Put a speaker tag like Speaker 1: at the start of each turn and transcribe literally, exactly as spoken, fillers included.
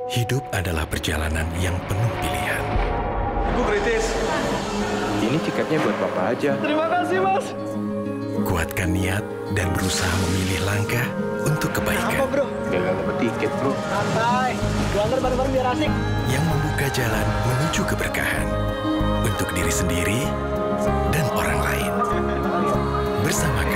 Speaker 1: Hidup adalah perjalanan yang penuh pilihan.
Speaker 2: Ibu kritis.
Speaker 3: Ini tiketnya buat Bapak aja.
Speaker 2: Terima kasih, Mas.
Speaker 1: Kuatkan niat dan berusaha memilih langkah untuk kebaikan.
Speaker 2: Apa, bro?
Speaker 3: Biar gak dapet tiket, bro.
Speaker 2: Santai. Gue antar bareng-bareng biar asik.
Speaker 1: Yang membuka jalan menuju keberkahan. Untuk diri sendiri dan orang lain. Bersama